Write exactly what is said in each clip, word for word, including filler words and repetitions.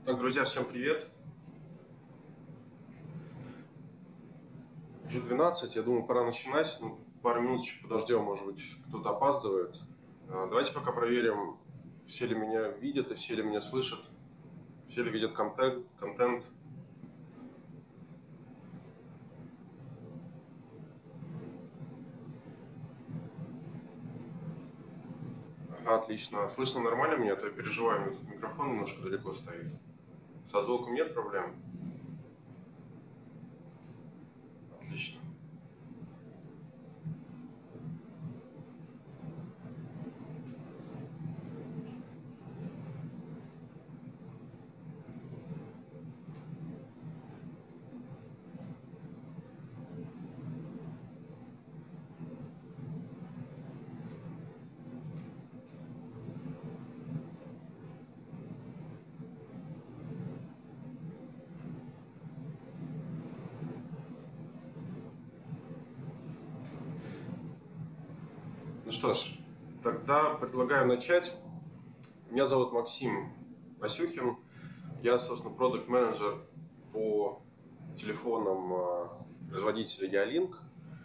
Так, друзья, всем привет. Уже двенадцать, я думаю, пора начинать. Ну, пару минуточек подождем, может быть, кто-то опаздывает. А, Давайте пока проверим, все ли меня видят и все ли меня слышат, все ли видят контент. контент. Ага, отлично. Слышно нормально меня? А то я переживаю, у меня тут микрофон немножко далеко стоит. Со звуком нет проблем? Отлично. Ну что ж, тогда предлагаю начать. Меня зовут Максим Васюхин. Я, собственно, продакт-менеджер по телефонам производителя Ялинк.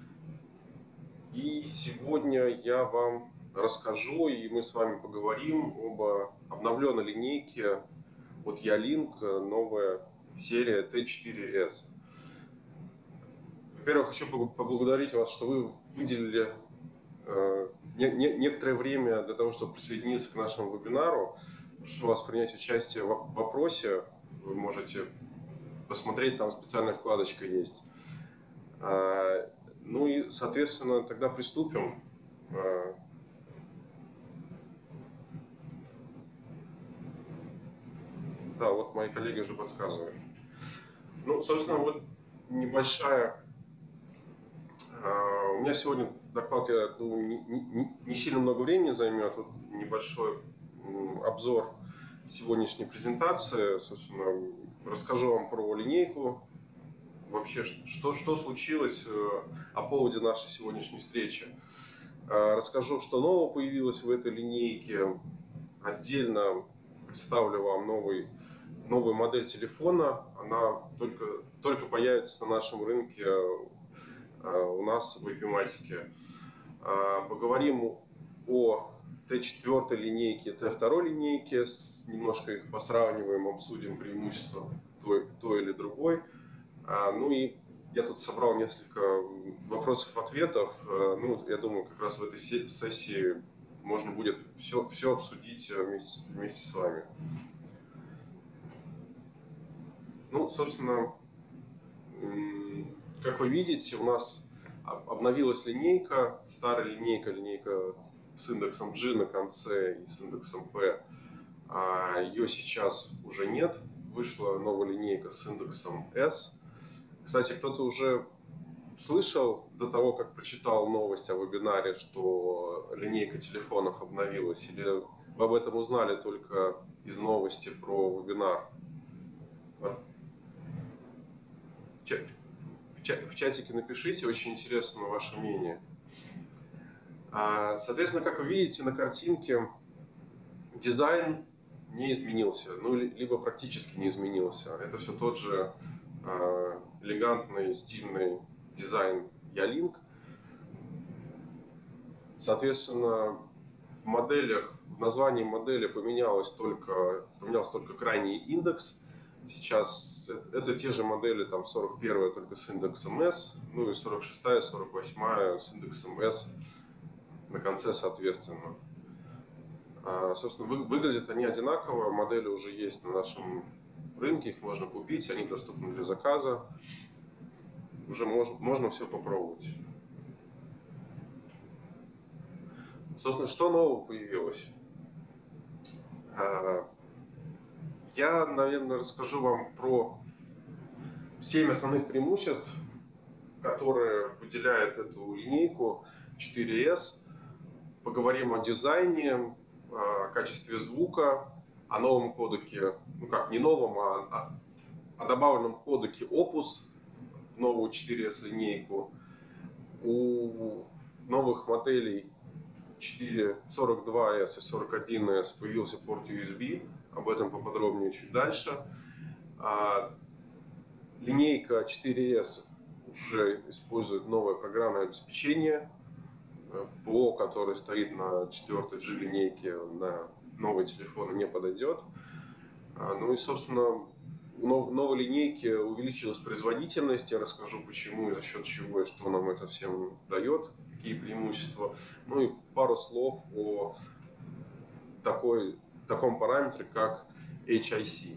И сегодня я вам расскажу, и мы с вами поговорим об обновленной линейке от Ялинк, новая серия Т четыре эс. Во-первых, хочу поблагодарить вас, что вы выделили э, не, не, некоторое время для того, чтобы присоединиться к нашему вебинару. Прошу вас принять участие в вопросе. Вы можете посмотреть, там специальная вкладочка есть. А, ну и, соответственно, тогда приступим. А, да, вот мои коллеги уже подсказывают. Ну, собственно, вот небольшая... У меня сегодня доклад, я думаю, не, не, не сильно много времени займет. Вот небольшой обзор сегодняшней презентации. Собственно, расскажу вам про линейку. Вообще, что, что случилось о поводе нашей сегодняшней встречи. Расскажу, что нового появилось в этой линейке. Отдельно представлю вам новый, новую модель телефона. Она только, только появится на нашем рынке у нас в Epimatic. Поговорим о Т четыре линейке, Т два линейке, немножко их посравниваем, обсудим преимущества той, той или другой. Ну и я тут собрал несколько вопросов-ответов. Ну, я думаю, как раз в этой сессии можно будет все, все обсудить вместе, вместе с вами. Ну, собственно, как вы видите, у нас обновилась линейка, старая линейка, линейка с индексом G на конце и с индексом P. Ее сейчас уже нет. Вышла новая линейка с индексом S. Кстати, кто-то уже слышал до того, как прочитал новость о вебинаре, что линейка телефонов обновилась? Или вы об этом узнали только из новости про вебинар? В чатике напишите, очень интересно ваше мнение. Соответственно, как вы видите на картинке, дизайн не изменился, ну, либо практически не изменился. Это все тот же элегантный, стильный дизайн Ялинк. Соответственно, в моделях, в названии модели поменялось только, поменялся только крайний индекс. Сейчас это те же модели, там сорок первая только с индексом S, ну и сорок шестая, сорок восьмая с индексом S на конце соответственно. А, собственно, вы, выглядят они одинаково, модели уже есть на нашем рынке, их можно купить, они доступны для заказа. Уже можно, можно все попробовать. Собственно, что нового появилось? Я, наверное, расскажу вам про семь основных преимуществ, которые выделяют эту линейку четыре эс. Поговорим о дизайне, о качестве звука, о новом кодеке, ну как, не новом, а о добавленном кодеке Opus в новую четыре эс линейку. У новых моделей четыре сорок два эс и сорок один эс появился порт ю эс би, об этом поподробнее чуть дальше. А линейка четыре эс уже использует новое программное обеспечение, ПО, который стоит на четвёртой джи линейке, на новые телефоны не подойдет. Ну и, собственно, у новой линейки увеличилась производительность. Я расскажу, почему и за счет чего, и что нам это всем дает, какие преимущества. Ну и пару слов о такой, таком параметре, как эйч ай си.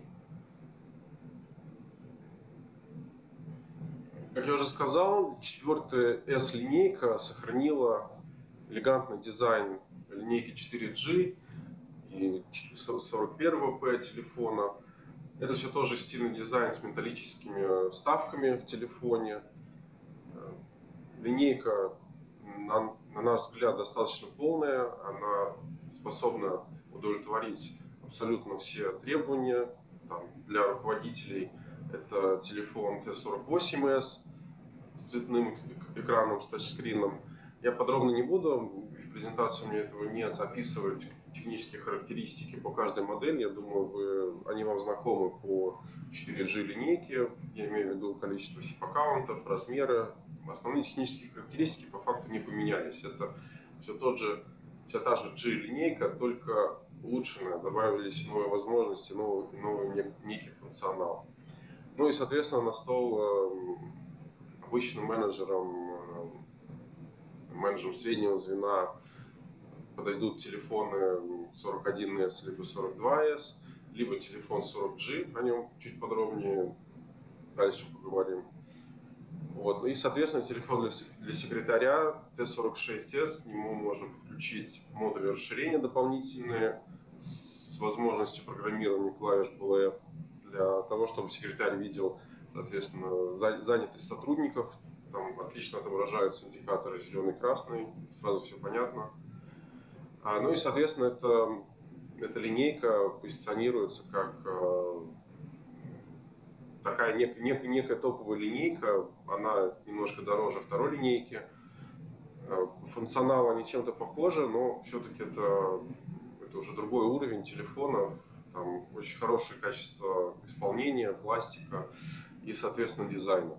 Как я уже сказал, четвёртая эс линейка сохранила элегантный дизайн линейки четыре джи и сорок первого пэ телефона. Это все тоже стильный дизайн с металлическими вставками в телефоне. Линейка, на, на наш взгляд, достаточно полная. Она способна удовлетворить абсолютно все требования. Там, для руководителей это телефон тэ сорок восемь эс с цветным экраном, с тачскрином. Я подробно не буду, в презентации у меня этого нет, описывать технические характеристики по каждой модели. Я думаю, вы, они вам знакомы по четыре джи линейке. Я имею в виду количество сип-аккаунтов, размеры. Основные технические характеристики по факту не поменялись. Это все тот же, вся та же джи линейка, только улучшенная. Добавились новые возможности, новый, новый некий функционал. Ну и, соответственно, на стол обычным менеджерам, менеджерам среднего звена подойдут телефоны сорок один эс либо сорок два эс, либо телефон сорок джи, о нем чуть подробнее дальше поговорим. Вот. И, соответственно, телефон для секретаря тэ сорок шесть эс, к нему можно подключить модули расширения дополнительные с возможностью программирования клавиш би эл эф для того, чтобы секретарь видел, соответственно, занятость сотрудников. Там отлично отображаются индикаторы зеленый, красный, сразу все понятно. А, ну и, соответственно, это, эта линейка позиционируется как э, такая нек, нек, некая топовая линейка. Она немножко дороже второй линейки. Э, функционал они чем-то похожи, но все-таки это, это уже другой уровень телефонов. Там очень хорошее качество исполнения, пластика и, соответственно, дизайна.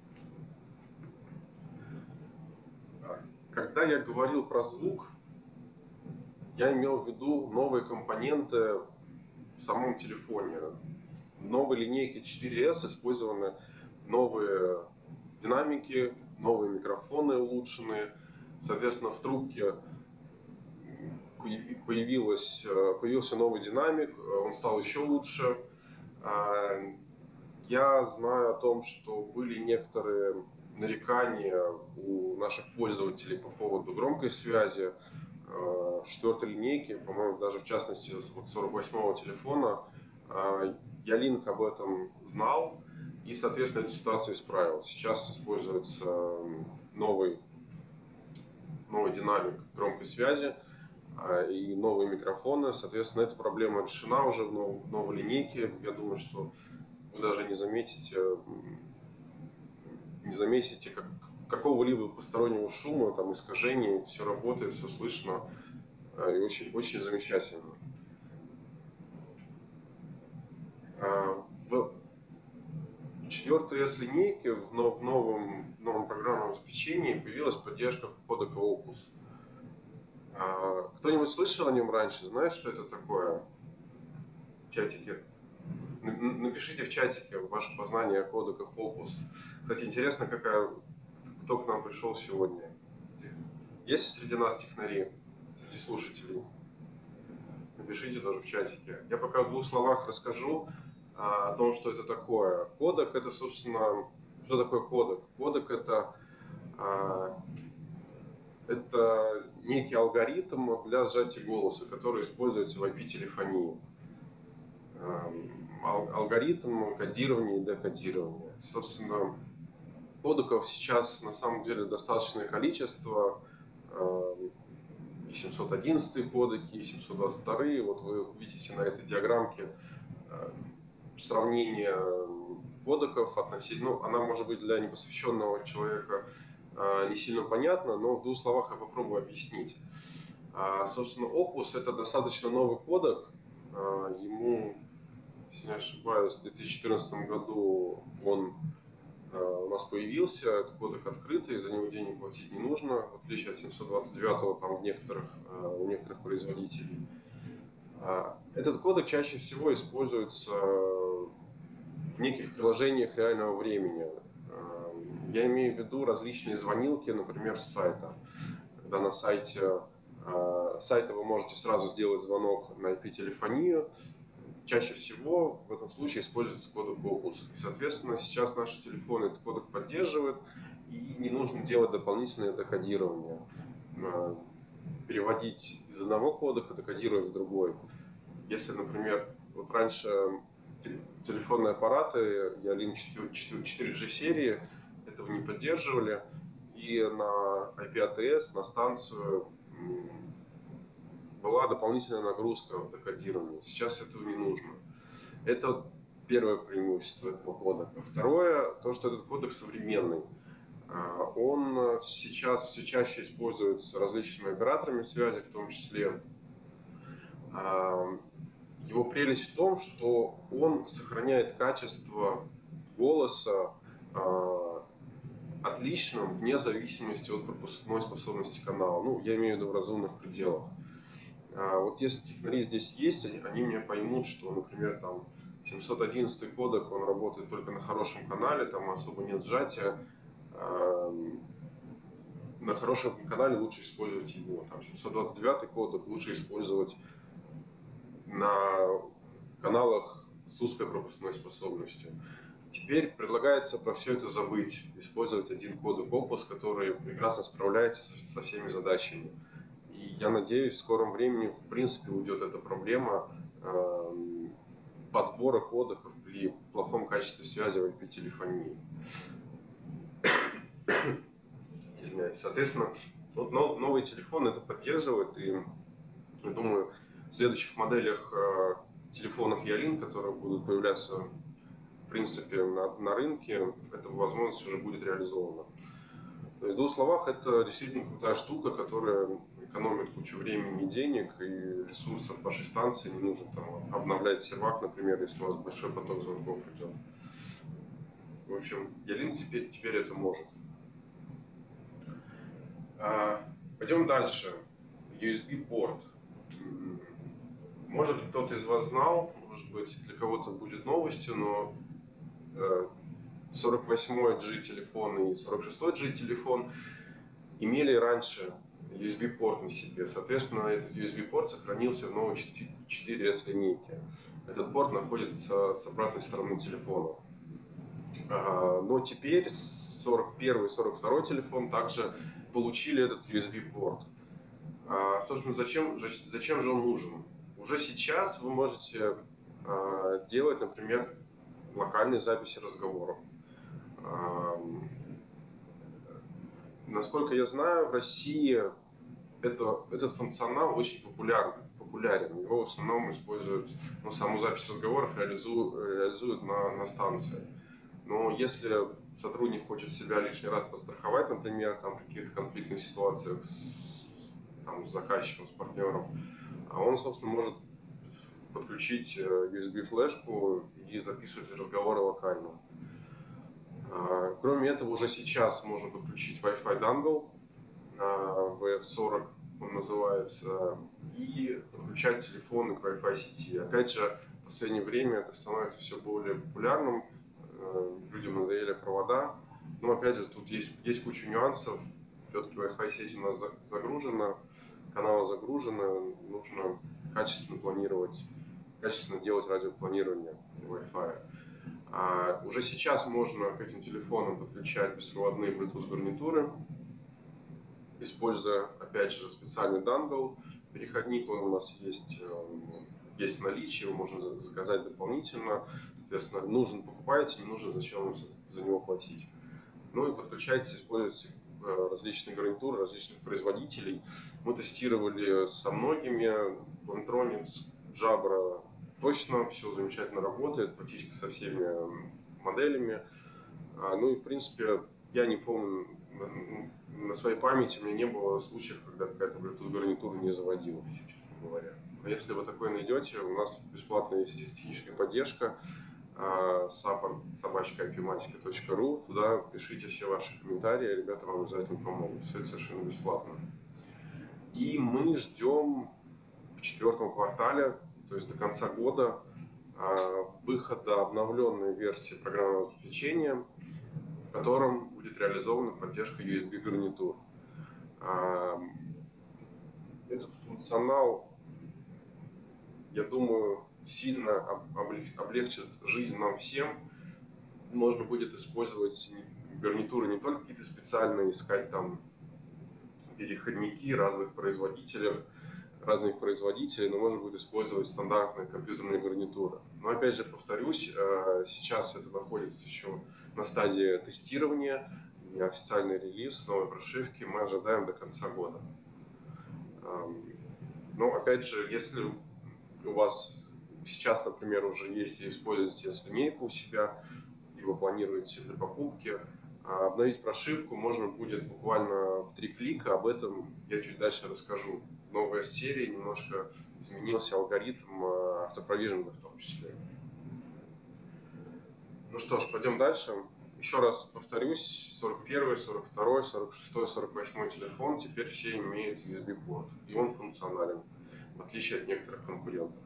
Когда я говорил про звук, я имел в виду новые компоненты в самом телефоне. В новой линейке четыре эс использованы новые динамики, новые микрофоны улучшенные. Соответственно, в трубке появилось, появился новый динамик, он стал еще лучше. Я знаю о том, что были некоторые нарекания у наших пользователей по поводу громкой связи в четвертой линейке, по-моему, даже в частности с сорок восьмого телефона. Ялинк об этом знал и, соответственно, эту ситуацию исправил. Сейчас используется новый, новый динамик громкой связи и новые микрофоны. Соответственно, эта проблема решена уже в новой линейке. Я думаю, что вы даже не заметите, не заметите как, какого-либо постороннего шума, там, искажений. Все работает, все слышно и очень, очень замечательно. В четвёртой эс линейке в новом, новом программном обеспечении появилась поддержка кодека Opus. Кто-нибудь слышал о нем раньше? Знает, что это такое? В чатике. Напишите в чатике ваше познание о кодеках Opus. Кстати, интересно, какая, кто к нам пришел сегодня. Есть среди нас технари, среди слушателей? Напишите тоже в чатике. Я пока в двух словах расскажу о том, что это такое. Кодек — это, собственно, что такое кодек? Кодек — это, это некий алгоритм для сжатия голоса, который используется в ай пи-телефонии. Алгоритм кодирования и декодирования. Собственно, кодеков сейчас на самом деле достаточное количество. И семьсот одиннадцатые кодеки, и семьсот двадцать вторые. Вот вы видите на этой диаграммке сравнение кодеков относительно. Ну, она может быть для непосвященного человека не сильно понятна, но в двух словах я попробую объяснить. Собственно, Opus — это достаточно новый кодек. Ему, если не ошибаюсь, в две тысячи четырнадцатом году он у нас появился. Этот кодек открытый, за него денег платить не нужно, в отличие от семьсот двадцать девятого там, в некоторых, у некоторых производителей. Этот кодек чаще всего используется в неких приложениях реального времени. Я имею в виду различные звонилки, например, с сайта. Когда на сайте сайта вы можете сразу сделать звонок на ай пи-телефонию, чаще всего в этом случае используется кодек Opus. И, соответственно, сейчас наши телефоны этот кодек поддерживают, и не нужно делать дополнительное декодирование. Переводить из одного кодека, декодировать в другой. Если, например, вот раньше телефонные аппараты Ялинк четыре джи серии этого не поддерживали, и на ай пи эй ти эс, на станцию была дополнительная нагрузка в декодировании. Сейчас этого не нужно. Это первое преимущество этого кодека. Второе, то, что этот кодек современный. Он сейчас все чаще используется различными операторами связи, в том числе. Его прелесть в том, что он сохраняет качество голоса отличным, вне зависимости от пропускной способности канала. Ну, я имею в виду в разумных пределах. Вот если технари здесь есть, они, они мне поймут, что, например, там семьсот одиннадцатый кодек, он работает только на хорошем канале, там особо нет сжатия. На хорошем канале лучше использовать его. Там семьсот двадцать девятый кодек лучше использовать на каналах с узкой пропускной способностью. Теперь предлагается про все это забыть, использовать один кодек Opus, который прекрасно справляется со всеми задачами. И я надеюсь, в скором времени в принципе уйдет эта проблема э, подбора кодеков при плохом качестве связи в ай пи-телефонии. Извиняюсь. Соответственно, вот новые телефоны это поддерживают, и я думаю, в следующих моделях э, телефонов Ялинк, которые будут появляться в принципе на, на рынке, эта возможность уже будет реализована. То есть, в двух словах, это действительно крутая штука, которая экономит кучу времени и денег, и ресурсов вашей станции. Не нужно там обновлять сервак, например, если у вас большой поток звонков идет. В общем, Ялинк теперь, теперь это может. А, пойдем дальше. ю эс би-порт. Может, кто-то из вас знал, может быть, для кого-то будет новостью, но сорок восьмой джи телефон и сорок шестой джи телефон имели раньше ю эс би-порт на себе. Соответственно, этот ю эс би-порт сохранился в новой четыре эс линейке. Этот порт находится с обратной стороны телефона. Но теперь сорок первый и сорок второй телефон также получили этот ю эс би-порт. Собственно, зачем, зачем же он нужен? Уже сейчас вы можете делать, например, локальные записи разговоров. Насколько я знаю, в России это, этот функционал очень популярен. популярен. Его в основном используют, ну, саму запись разговоров реализуют, реализуют на, на станции. Но если сотрудник хочет себя лишний раз подстраховать, например, там, в каких-то конфликтных ситуациях с, там, с заказчиком, с партнером, он, собственно, может подключить ю эс би-флешку и записывать разговоры локально. Кроме этого, уже сейчас можно подключить Wi-Fi дангл, ви эф сорок он называется, и подключать телефоны к Wi-Fi сети. Опять же, в последнее время это становится все более популярным, людям надоели провода, но опять же, тут есть, есть куча нюансов, все-таки Wi-Fi сеть у нас загружена, каналы загружены, нужно качественно планировать, качественно делать радиопланирование Wi-Fi. А уже сейчас можно к этим телефонам подключать беспроводные Bluetooth гарнитуры, используя, опять же, специальный дангл. Переходник он у нас есть, есть в наличии, его можно заказать дополнительно. Соответственно, нужен покупаете, не нужен, зачем вам за него платить. Ну и подключайте, используйте различные гарнитуры, различных производителей. Мы тестировали со многими, Plantronics, Jabra. Точно, все замечательно работает, практически со всеми моделями. Ну и, в принципе, я не помню на своей памяти у меня не было случаев, когда какая-то Bluetooth гарнитура не заводилась, честно говоря. Но если вы такое найдете, у нас бесплатно есть техническая поддержка, support собака ай пи матика точка ру, туда пишите все ваши комментарии, ребята вам обязательно помогут. Все это совершенно бесплатно. И мы ждем в четвертом квартале, то есть до конца года, выхода обновленной версии программного обеспечения, в котором будет реализована поддержка ю эс би гарнитур. Этот функционал, я думаю, сильно облегчит жизнь нам всем. Можно будет использовать гарнитуры не только какие-то специальные, искать там переходники разных производителей, разных производителей, но можно будет использовать стандартные компьютерные гарнитуры. Но опять же повторюсь, сейчас это находится еще на стадии тестирования, официальный релиз новой прошивки мы ожидаем до конца года. Но опять же, если у вас сейчас, например, уже есть и используете линейку у себя, и вы планируете для покупки, обновить прошивку можно будет буквально в три клика, об этом я чуть дальше расскажу. Новая серия, немножко изменился алгоритм автопровижинга в том числе. Ну что ж, пойдем дальше. Еще раз повторюсь, сорок первый, сорок второй, сорок шестой, сорок восьмой телефон теперь все имеют ю эс би-порт, и он функционален, в отличие от некоторых конкурентов.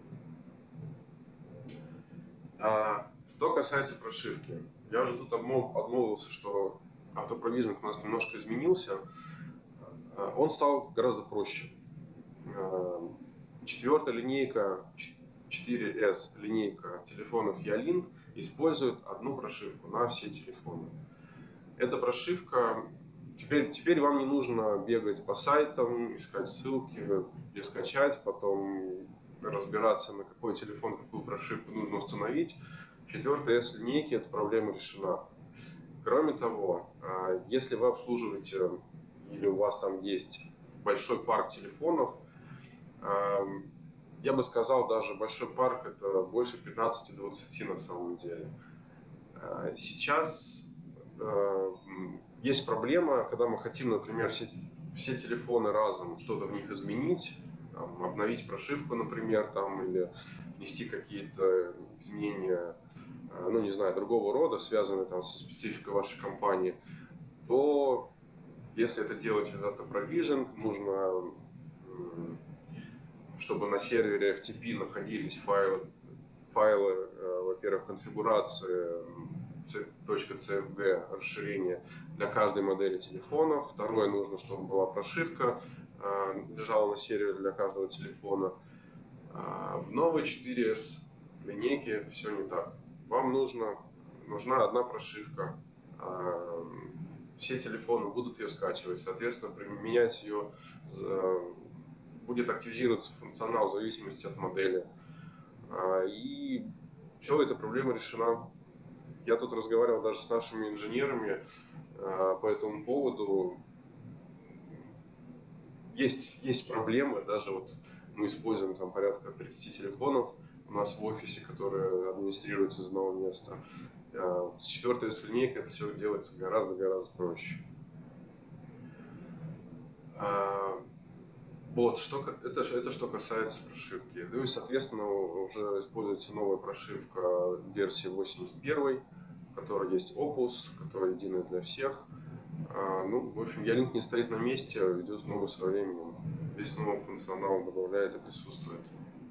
А что касается прошивки, я уже тут обмолвился, что автопровижинг у нас немножко изменился. Он стал гораздо проще. Четвертая линейка, четыре эс линейка телефонов Ялинк использует одну прошивку на все телефоны. Эта прошивка, теперь, теперь вам не нужно бегать по сайтам, искать ссылки, где скачать, потом разбираться, на какой телефон какую прошивку нужно установить. В четвертой эс линейке эта проблема решена. Кроме того, если вы обслуживаете или у вас там есть большой парк телефонов, я бы сказал, даже большой парк это больше пятнадцати-двадцати на самом деле. Сейчас есть проблема, когда мы хотим, например, все, все телефоны разом что-то в них изменить, там, обновить прошивку, например, там, или внести какие-то изменения, ну не знаю, другого рода, связанные там со спецификой вашей компании, то если это делать без автопровижинг, нужно, чтобы на сервере эф ти пи находились файлы, файлы, во-первых, конфигурации .cfg расширение для каждой модели телефона. Второе, нужно, чтобы была прошивка, лежала на сервере для каждого телефона. В новой четыре эс линейке все не так. Вам нужно, нужна одна прошивка. Все телефоны будут ее скачивать, соответственно, применять ее, будет активизироваться функционал в зависимости от модели. И все, эта проблема решена. Я тут разговаривал даже с нашими инженерами по этому поводу. Есть, есть проблемы, даже вот мы используем там порядка тридцати телефонов у нас в офисе, которые администрируются из одного места. С четвертой эс линейкой это все делается гораздо-гораздо проще. Вот, что, это, это что касается прошивки. Ну и, соответственно, уже используется новая прошивка версии восемьдесят один, в которой есть Opus, которая единая для всех. Ну, в общем, Ялинк не стоит на месте, а идет много со временем. Весь новый функционал добавляет и присутствует.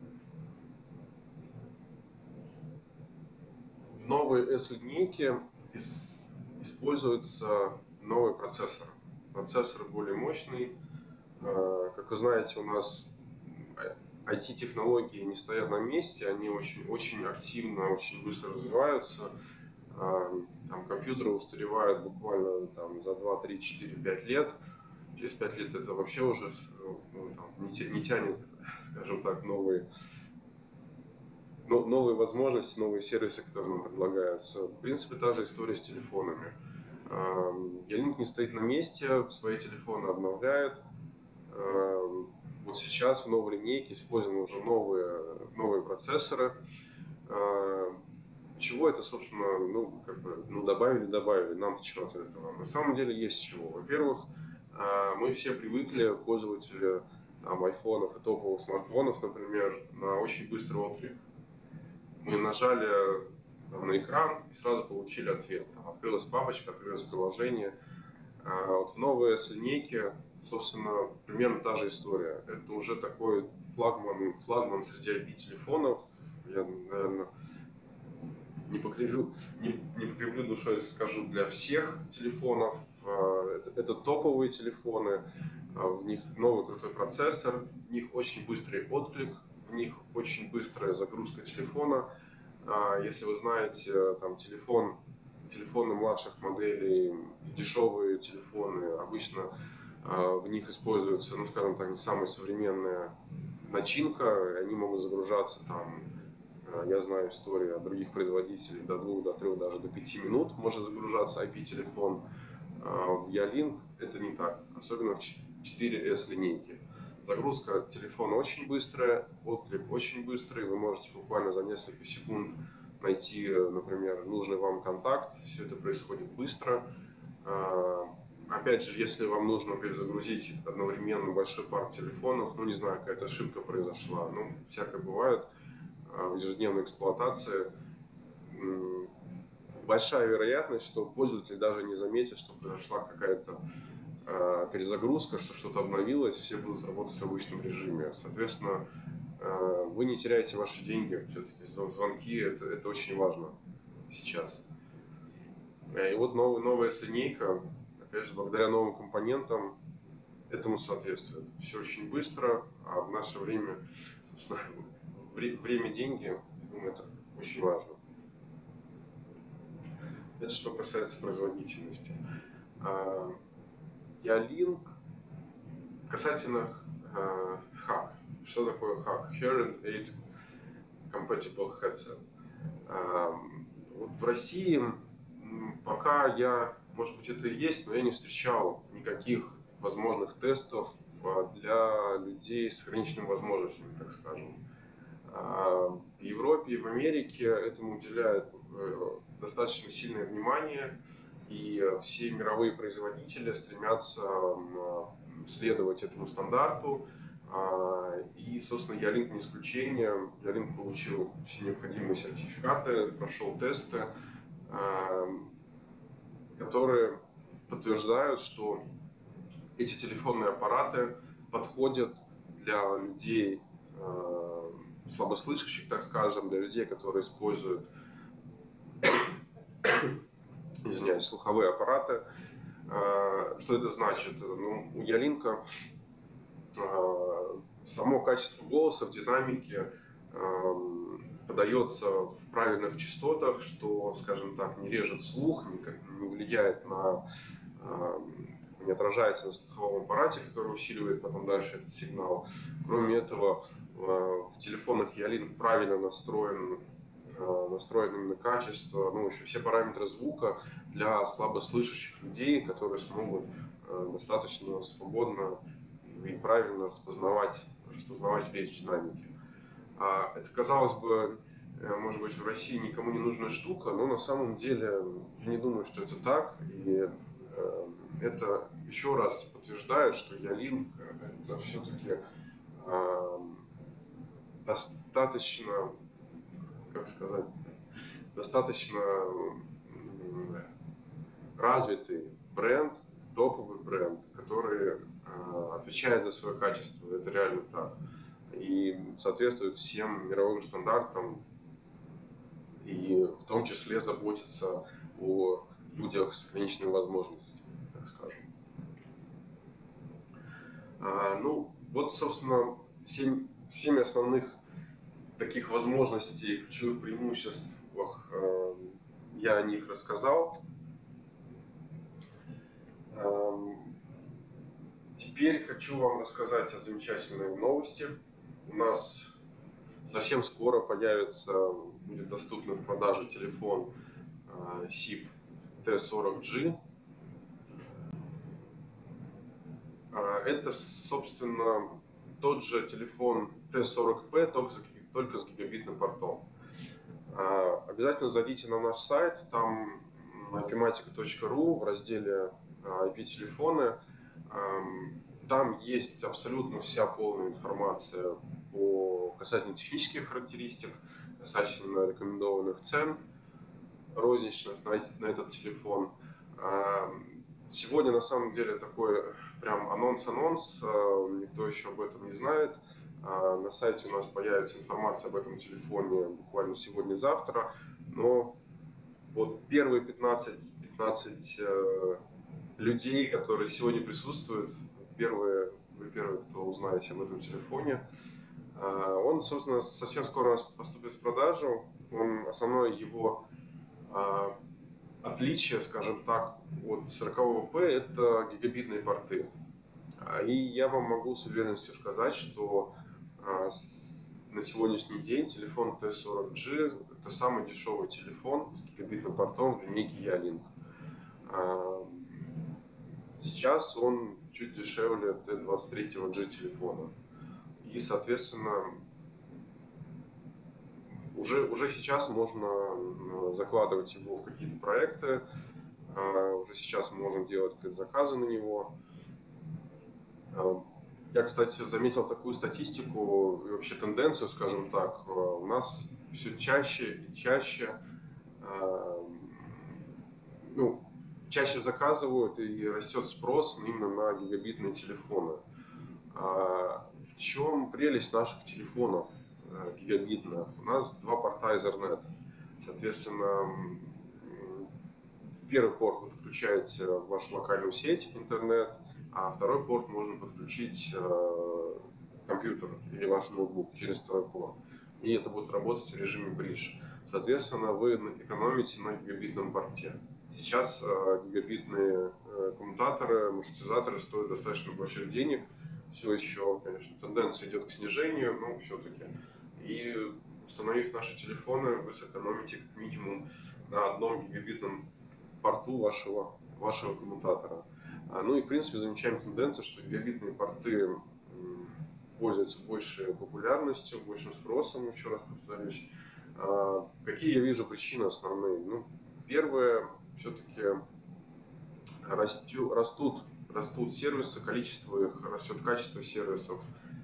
В новой эс-линейке используется новый процессор. Процессор более мощный. Как вы знаете, у нас ай ти-технологии не стоят на месте, они очень, очень активно, очень быстро развиваются. Там, компьютеры устаревают буквально там, за два, три, четыре, пять лет. Через пять лет это вообще уже ну, там, не, не тянет, скажем так, новые, но, новые возможности, новые сервисы, которые нам предлагаются. В принципе, та же история с телефонами. Ялинк не стоит на месте, свои телефоны обновляет. Вот сейчас в новой линейке используем уже новые, новые процессоры. чего это, собственно, ну, как бы, ну, добавили, добавили, нам что от этого? На самом деле есть чего. Во-первых, мы все привыкли, пользователи там, айфонов и топовых смартфонов, например, на очень быстрый отклик. Мы нажали там, на экран и сразу получили ответ. Там, открылась папочка, открылось приложение. А вот в новой линейке, собственно, примерно та же история. Это уже такой флагман, флагман среди ай пи-телефонов. Я, наверное, не покривлю, не, не покривлю душой, если скажу, для всех телефонов. Это, это топовые телефоны, в них новый крутой процессор, в них очень быстрый отклик, в них очень быстрая загрузка телефона. Если вы знаете, там телефон, телефоны младших моделей, дешевые телефоны, обычно в них используется, ну скажем так, не самая современная начинка, они могут загружаться там. Я знаю истории от других производителей до двух, до трех, даже до пяти минут может загружаться ай пи-телефон. В Ялинк это не так, особенно в четыре эс линейке. Загрузка телефона очень быстрая, отклик очень быстрый. Вы можете буквально за несколько секунд найти, например, нужный вам контакт. Все это происходит быстро. Опять же, если вам нужно перезагрузить одновременно большой парк телефонов, ну не знаю, какая-то ошибка произошла, ну всякое бывает в ежедневной эксплуатации, большая вероятность, что пользователь даже не заметит, что произошла какая-то э, перезагрузка, что что-то обновилось, все будут работать в обычном режиме. Соответственно, э, вы не теряете ваши деньги, все-таки звонки, это, это очень важно сейчас. И вот новая, новая линейка, опять же, благодаря новым компонентам, этому соответствует. Все очень быстро, а в наше время, собственно, время, деньги, думаю, это очень важно. Это что касается производительности. Ялинк касательно хак. Что такое хак? Hearing Aid Compatible Headset. Вот в России пока я, может быть, это и есть, но я не встречал никаких возможных тестов для людей с ограниченными возможностями, так скажем. В Европе и в Америке этому уделяют достаточно сильное внимание, и все мировые производители стремятся следовать этому стандарту. И, собственно, Ялинк не исключение. Ялинк получил все необходимые сертификаты, прошел тесты, которые подтверждают, что эти телефонные аппараты подходят для людей слабослышащих, так скажем, для людей, которые используют извиняюсь, слуховые аппараты. Что это значит? Ну, у Ялинка само качество голоса в динамике подается в правильных частотах, что, скажем так, не режет слух, не влияет на, не отражается на слуховом аппарате, который усиливает потом дальше этот сигнал. Кроме этого, в телефонах Ялинк правильно настроен, настроено именно качество, ну, еще все параметры звука для слабослышащих людей, которые смогут достаточно свободно и правильно распознавать, распознавать речь в динамике. Это, казалось бы, может быть, в России никому не нужная штука, но на самом деле я не думаю, что это так. И это еще раз подтверждает, что Ялинк это все-таки достаточно, как сказать, достаточно развитый бренд, топовый бренд, который отвечает за свое качество. Это реально так. И соответствует всем мировым стандартам, и в том числе заботится о людях с ограниченными возможностями, так скажем. А, ну, вот, собственно, семь, семь основных таких возможностей, ключевых преимуществах, э, я о них рассказал. Э, теперь хочу вам рассказать о замечательной новости. У нас совсем скоро появится, будет доступен в продаже телефон э, сип ти сорок джи. Э, это, собственно, тот же телефон ти сорок пи, только с гигабитным портом. Обязательно зайдите на наш сайт, там ай пи матик точка ру в разделе ай пи-телефоны. Там есть абсолютно вся полная информация по касательно технических характеристик, касательно рекомендованных цен розничных на, на этот телефон. Сегодня на самом деле такой прям анонс-анонс, никто еще об этом не знает. На сайте у нас появится информация об этом телефоне буквально сегодня-завтра, но вот первые пятнадцать-пятнадцать людей, которые сегодня присутствуют, первые, вы первые, кто узнаете об этом телефоне. Он, собственно, совсем скоро поступит в продажу. Он, основное его отличие, скажем так, от сорокового P – это гигабитные порты. И я вам могу с уверенностью сказать, что на сегодняшний день телефон Т сорок джи – это самый дешевый телефон с гигабитным портом в линейке Ялинк. Сейчас он чуть дешевле Т двадцать три джи телефона. И, соответственно, уже, уже сейчас можно закладывать его в какие-то проекты. Уже сейчас мы можем делать заказы на него. Я, кстати, заметил такую статистику и вообще тенденцию, скажем так. У нас все чаще и чаще, ну, чаще заказывают и растет спрос именно на гигабитные телефоны. В чем прелесть наших телефонов гигабитных? У нас два порта Ethernet. Соответственно, в первый порт вы подключаете вашу локальную сеть, интернет, а второй порт можно подключить э, компьютер или ваш ноутбук через второй порт. И это будет работать в режиме бридж. Соответственно, вы экономите на гигабитном порте. Сейчас э, гигабитные э, коммутаторы, маршрутизаторы стоят достаточно больших денег. Все еще, конечно, тенденция идет к снижению, но все-таки. И установив наши телефоны, вы сэкономите как минимум на одном гигабитном порту вашего, вашего коммутатора. Ну и, в принципе, замечаем тенденцию, что гигабитные порты пользуются большей популярностью, большим спросом, еще раз повторюсь. Какие я вижу причины основные? Ну, первое, все-таки растет, растут, растут сервисы, количество их, растет качество сервисов.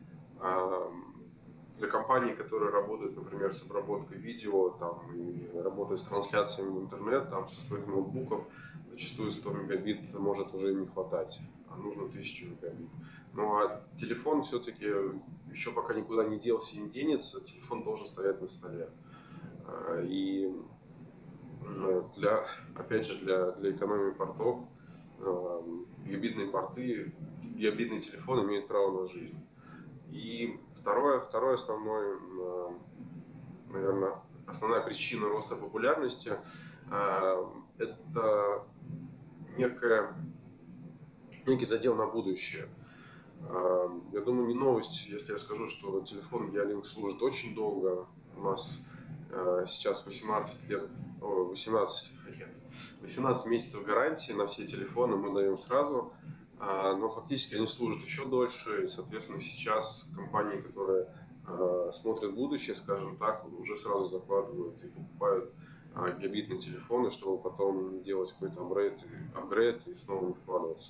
Для компаний, которые работают, например, с обработкой видео, там, и работают с трансляциями в интернет, там, со своих ноутбуков, зачастую сто мегабит может уже не хватать, а нужно тысячу мегабит. Ну а телефон все-таки еще пока никуда не делся и не денется, телефон должен стоять на столе. И для, опять же, для, для экономии портов гигабитные порты, гигабитный телефон имеет право на жизнь. И второе, второе основное, наверное, основная причина роста популярности – это некая, некий задел на будущее. Я думаю, не новость, если я скажу, что телефон Ялинк служит очень долго. У нас сейчас восемнадцать лет, восемнадцать, восемнадцать месяцев гарантии на все телефоны мы даем сразу. Но фактически они служат еще дольше, и, соответственно, сейчас компании, которые э, смотрят будущее, скажем так, уже сразу закладывают и покупают э, гигабитные телефоны, чтобы потом делать какой-то апгрейд, апгрейд и снова не вкладываться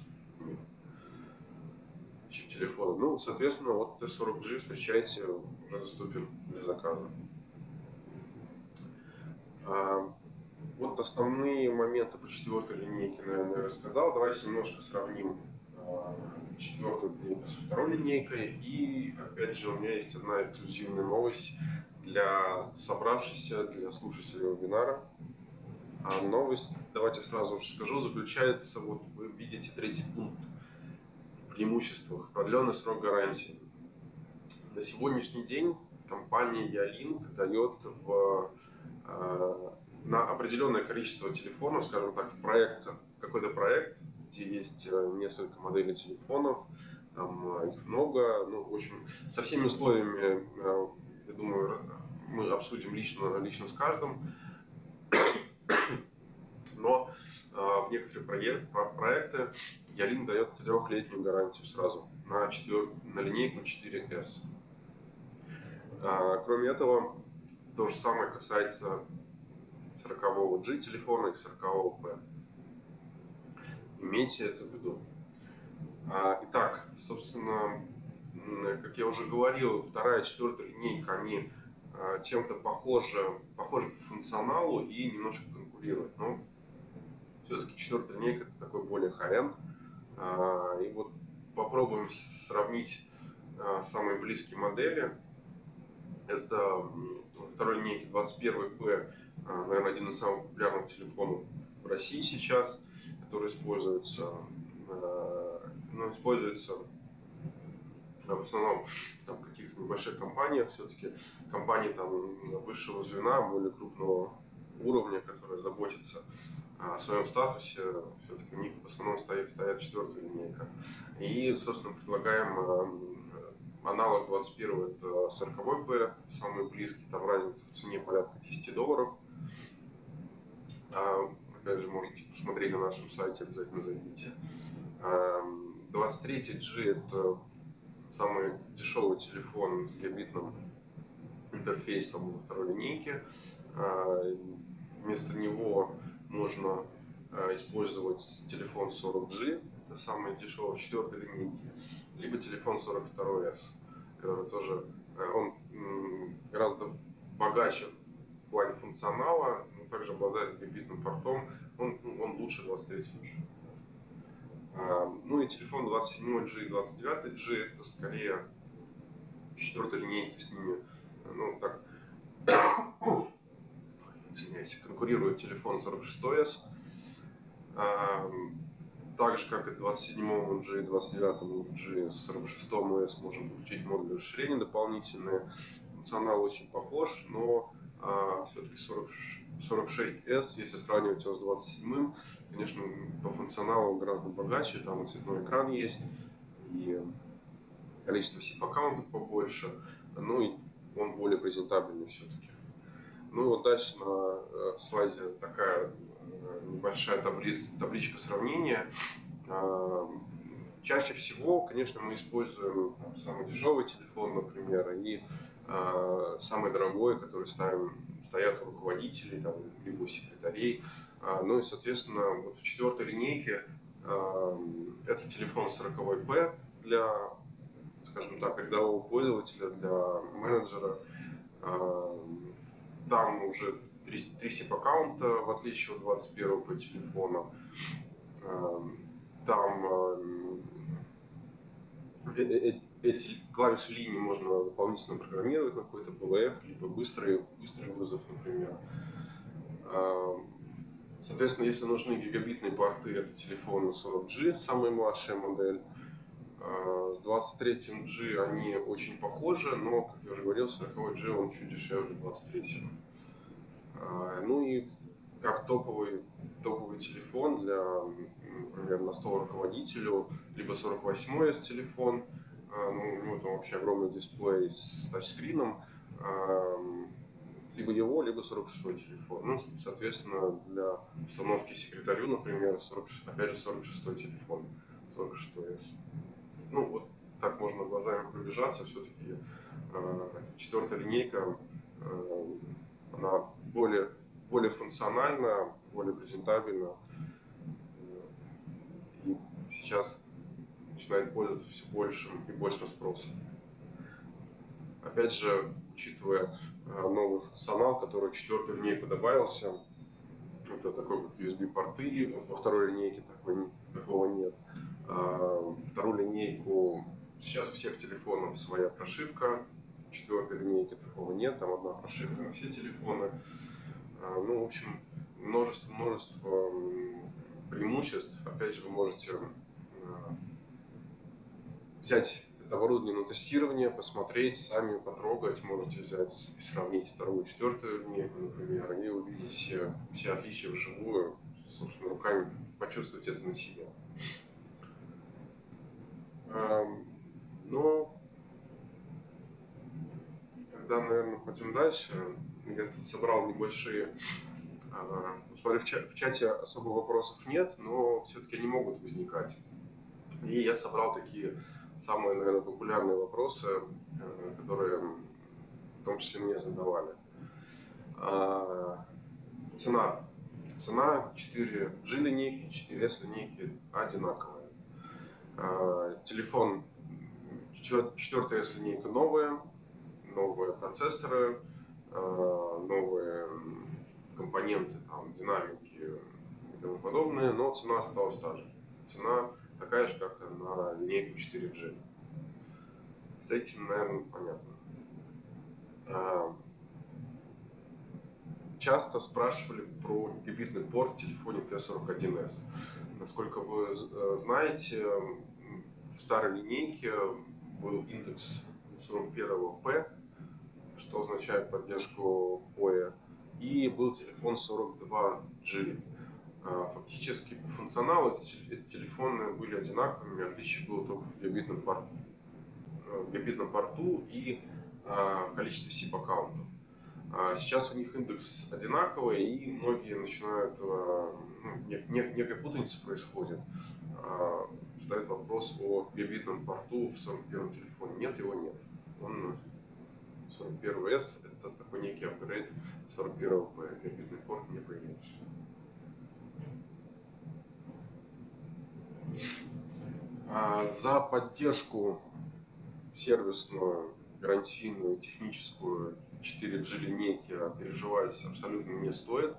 в телефоны. Ну, соответственно, вот Т сорок джи, встречайте, уже доступен для заказа. А, вот основные моменты по четвертой линейке, наверное, я рассказал. Давайте немножко сравним четвертую линейку со второй линейкой. И опять же у меня есть одна эксклюзивная новость для собравшихся, для слушателей вебинара. А новость, давайте сразу же скажу, заключается, вот вы видите третий пункт в преимуществах, продленный срок гарантии. На сегодняшний день компания Ялинк дает в, э, на определенное количество телефонов, скажем так, в проект, какой-то проект, где есть несколько моделей телефонов, там их много, ну, в общем, со всеми условиями, я думаю, мы обсудим лично, лично с каждым, но в некоторые проект, проекты Ялинк дает трехлетнюю гарантию сразу на, четвер... на линейку четыре эс. Кроме этого, То же самое касается сорокового джи телефона и сорокового пэ. Имейте это в виду. Итак, собственно, как я уже говорил, вторая и четвертая линейка, они чем-то похожи, похожи по функционалу и немножко конкурируют. Но все-таки четвертая линейка это такой более high-end. И вот попробуем сравнить самые близкие модели. Это во второй линейке двадцать первый пэ, наверное, один из самых популярных телефонов в России сейчас, который используется, ну, используется в основном там, в каких-то небольших компаниях, все-таки компании там высшего звена, более крупного уровня, которые заботятся о своем статусе, все-таки у них в основном стоит, стоит четвертая линейка. И, собственно, предлагаем аналог двадцать первого, это сороковой пэ, самый близкий, там разница в цене порядка десять долларов. Опять же, можете посмотреть на нашем сайте, обязательно зайдите. двадцать третий джи это самый дешевый телефон с гигабитным интерфейсом во второй линейке. Вместо него можно использовать телефон сорок джи, это самый дешевый в четвертой линейке, либо телефон сорок два эс, который тоже он гораздо богаче в плане функционала, но также обладает гигабитным портом, он, он лучше двадцать третьего джи. Ну и телефон двадцать седьмой джи и двадцать девятый джи это скорее четвертой линейки с ними, ну так, извиняюсь, конкурирует телефон сорок шестой эс. Так же, как и двадцать седьмому джи и двадцать девятому джи, с сорок шестому эс можем получить модули расширения дополнительные. Функционал очень похож, но а, все-таки сорок шесть эс, если сравнивать его с двадцать седьмым, конечно, по функционалу он гораздо богаче, там и цветной экран есть, и количество сип-аккаунтов побольше, ну и он более презентабельный все-таки. Ну и вот дальше на слайде такая небольшая таблица, табличка сравнения. Чаще всего, конечно, мы используем там, самый дешевый телефон, например, и э, самый дорогой, который ставим, стоят у руководителей, там, либо у секретарей. А, ну и, соответственно, вот в четвертой линейке э, это телефон сороковой пэ для, скажем так, рядового пользователя, для менеджера. Э, там уже три, три сип-аккаунта, в отличие от двадцать первого пэ телефона. Э, там эти клавиши линии можно дополнительно программировать на какой-то пэ вэ эф, либо быстрый, быстрый вызов, например. Соответственно, если нужны гигабитные порты, это телефоны сорок джи, самая младшая модель. С двадцать третьим джи они очень похожи, но, как я уже говорил, сороковой джи он чуть дешевле двадцать третьего. Ну и как топовый, топовый телефон для, например, на стол руководителю, либо сорок восьмой эс телефон, ну, у него там вообще огромный дисплей с тачскрином, либо его, либо сорок шестой телефон. Ну, соответственно, для установки секретарю, например, сорок, опять же сорок шестой телефон, сорок шестой эс. Ну, вот так можно глазами пробежаться, все-таки четвертая линейка, она более, более функциональна, более презентабельна. И сейчас начинает пользоваться все большим и большим спросом. Опять же, учитывая новый функционал, который в четвертую линейку добавился, это такой как ю эс би-порты, во второй линейке такой, такого нет. Вторую линейку, сейчас у всех телефонов своя прошивка, в четвертой линейке такого нет, там одна прошивка на все телефоны. Ну, в общем, множество, множество преимуществ. Опять же, вы можете взять это оборудование на тестирование, посмотреть, сами потрогать, можете взять и сравнить вторую и четвертую линейку, например, и увидеть все, все отличия вживую, собственно, руками почувствовать это на себе. Но когда, наверное, пойдем дальше, я собрал небольшие, смотрю, в чате, в чате особо вопросов нет, но все-таки они могут возникать. И я собрал такие самые, наверное, популярные вопросы, которые в том числе мне задавали. Цена. Цена четыре джи линейки, четыре эс линейки одинаковая. Телефон четвёртая эс линейка новая, новые процессоры, новые компоненты, там, динамики и тому подобное, но цена осталась та же. Цена такая же, как на линейку четыре джи. С этим, наверное, понятно. Часто спрашивали про гигабитный порт в телефоне Т сорок один эс. Насколько вы знаете, в старой линейке был индекс сорок один пэ, что означает поддержку пэ, и был телефон сорок два джи. Фактически по функционалу эти телефоны были одинаковыми, отличие было только в гигабитном порту, в гигабитном порту и количестве сип-аккаунтов. Сейчас у них индекс одинаковый, и многие начинают, ну, некая путаница происходит, задают вопрос о гигабитном порту в сорок первом телефоне. Нет, его нет. Он сорок один эс, это такой некий апгрейд сорок один пэ, гигабитный порт не появился. За поддержку сервисную, гарантийную, техническую четыре джи линейки переживать абсолютно не стоит.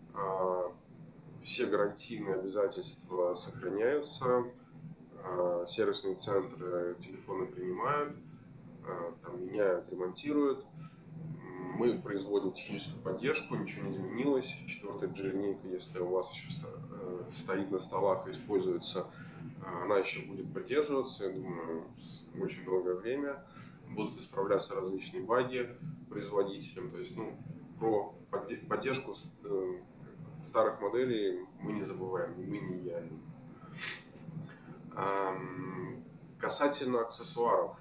Все гарантийные обязательства сохраняются, сервисные центры телефоны принимают, там, меняют, ремонтируют. Мы производим техническую поддержку, ничего не изменилось. Четвертая джи линейка, если у вас еще стоит на столах и используется, она еще будет поддерживаться, я думаю, очень долгое время. Будут исправляться различные баги производителям. То есть, ну, про поддержку старых моделей мы не забываем, ни мы, ни я. Касательно аксессуаров.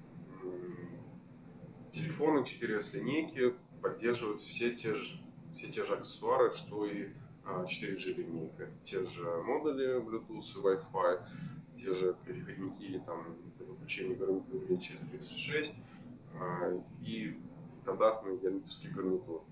Телефоны четыре эс линейки поддерживают все те же, все те же аксессуары, что и четыре джи линейка. Те же модули Bluetooth и Wi-Fi, те же переходники там, для выключения гарнитуры через тридцать шесть и стандартный диагностический гарнитур.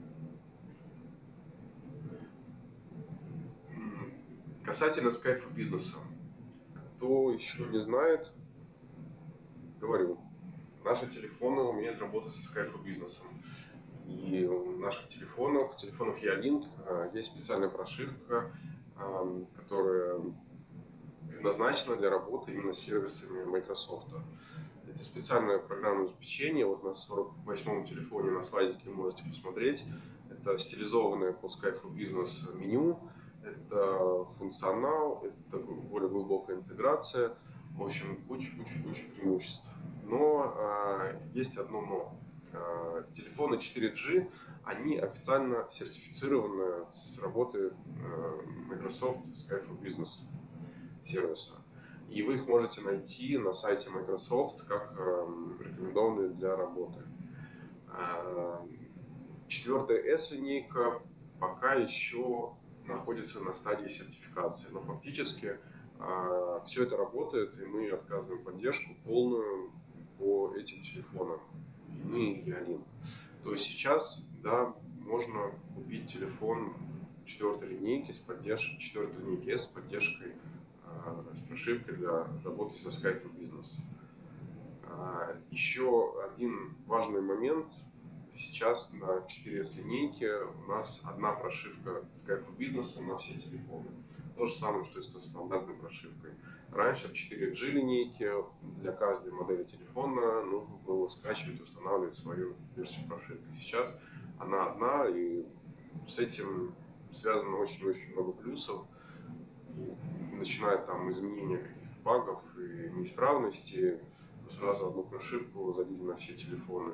Касательно Skype for Business. Кто еще не знает, говорю, наши телефоны умеют работать со Skype for Business. И у наших телефонов, телефонов Ялинк, есть специальная прошивка, которая предназначена для работы именно с сервисами Microsoft. Это специальное программное обеспечение. Вот на сорок восьмом телефоне на слайдике можете посмотреть. Это стилизованное под Skype for Business меню. Это функционал, это более глубокая интеграция. В общем, куча-куча-куча преимуществ. Но э, есть одно но. Э, телефоны четыре джи, они официально сертифицированы с работы э, Microsoft Skype for Business сервиса. И вы их можете найти на сайте Microsoft как э, рекомендованные для работы. Э, четвертая эс линейка пока еще находится на стадии сертификации, но фактически э, все это работает, и мы отказываем поддержку полную по этим телефонам, и мы, и они. То есть сейчас, да, можно купить телефон четвертой линейки с поддержкой, четвертой линейки S с поддержкой, э, с прошивкой для работы со Skype for Business. Э, еще один важный момент. Сейчас на четыре эс линейке у нас одна прошивка Skype for Business на все телефоны. То же самое, что и с стандартной прошивкой. Раньше в четыре джи линейке для каждой модели телефона нужно было скачивать и устанавливать свою версию прошивки. Сейчас она одна, и с этим связано очень-очень много плюсов. И начиная там изменения каких-то багов и неисправностей, сразу одну прошивку залили на все телефоны.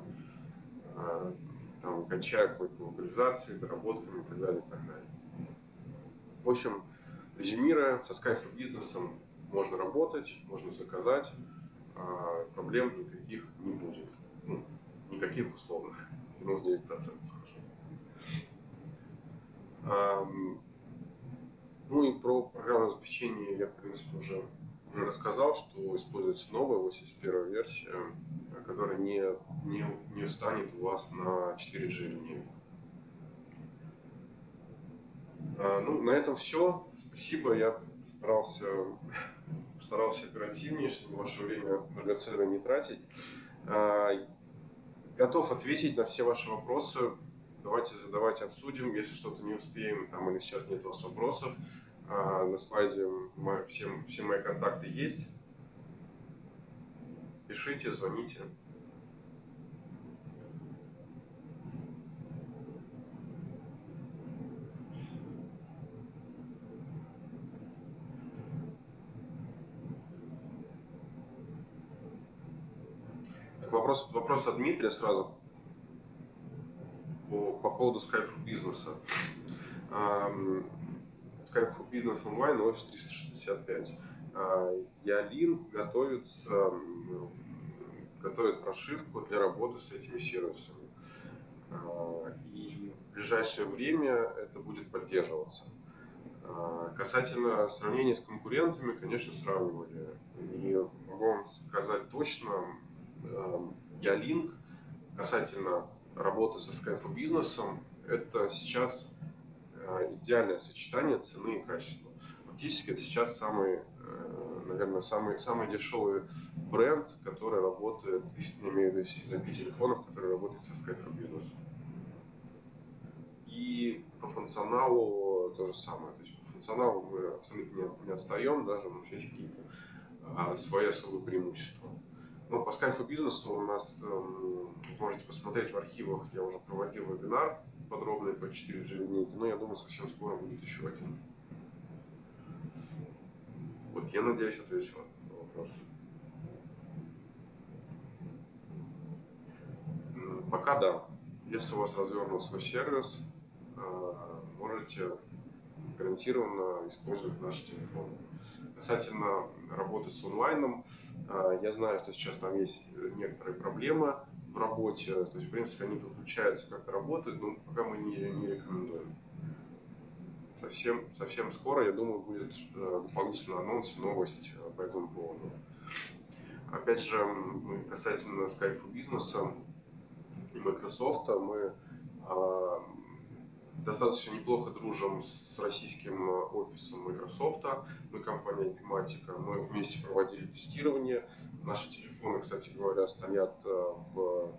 Там, кончая какой-то локализацией, доработками и так далее, и так далее. В общем, резюмируя, со Skype for Business можно работать, можно заказать, а проблем никаких не будет. Ну, никаких условных, девяносто девять процентов скажем. А, ну и про программное обеспечение я, в принципе, уже, уже рассказал, что используется новая восемьдесят первая версия, которая не, не, не встанет у вас на четыре джи линейку. Ну, на этом все. Спасибо. Я старался, старался оперативнее, чтобы ваше время драгоценное не тратить. Готов ответить на все ваши вопросы. Давайте задавать, обсудим. Если что-то не успеем, там или сейчас нет у вас вопросов, на слайде все, все мои контакты есть. Пишите, звоните. Вопрос, вопрос от Дмитрия сразу по, по поводу Skype for бизнеса. Skype for бизнес онлайн офис триста шестьдесят пять. Ялин готовится, готовит прошивку для работы с этими сервисами. И в ближайшее время это будет поддерживаться. Касательно сравнения с конкурентами, конечно, сравнивали. И могу вам сказать точно, Ялинк касательно работы со Skype for бизнесом, это сейчас идеальное сочетание цены и качества. Фактически это сейчас самый, наверное, самый, самый дешевый бренд, который работает, я имею в виду из ай пи-телефонов, который работает со Skype for бизнесом. И по функционалу то же самое. То есть по функционалу мы абсолютно не, не отстаем, даже у нас есть какие-то а, свои особые преимущества. Ну, по Skype for бизнесу у нас, э, можете посмотреть в архивах, я уже проводил вебинар подробный по четыре джи линейке, но я думаю, совсем скоро будет еще один. Вот, я надеюсь, ответил на вопрос. Пока да. Если у вас развернут свой сервис, можете гарантированно использовать наши телефоны. Касательно работы с онлайном, я знаю, что сейчас там есть некоторые проблемы в работе. То есть, в принципе, они подключаются, как-то работают, но пока мы не, не рекомендуем. Совсем, совсем скоро, я думаю, будет дополнительный анонс, новость по этому поводу. Опять же, касательно Skype for бизнеса и Microsoft, мы достаточно неплохо дружим с российским офисом Microsoft. Мы компания Epimatica, мы вместе проводили тестирование. Наши телефоны, кстати говоря, стоят в,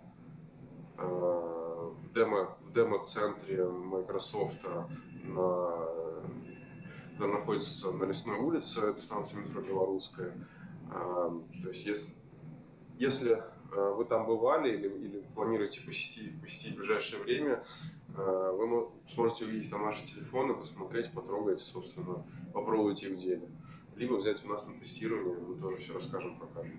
в, демо, в демо-центре Microsoft, на, который находится на Лесной улице, это станция метро Белорусская. То есть, если, если вы там бывали или, или планируете посетить, посетить в ближайшее время, вы сможете увидеть там наши телефоны, посмотреть, потрогать, собственно, попробовать их в деле. Либо взять у нас на тестирование, мы тоже все расскажем, покажем.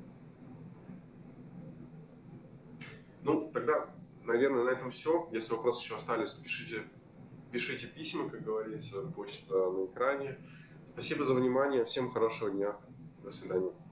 Ну, тогда, наверное, на этом все. Если вопросы еще остались, пишите, пишите письма, как говорится, почта на экране. Спасибо за внимание, всем хорошего дня, до свидания.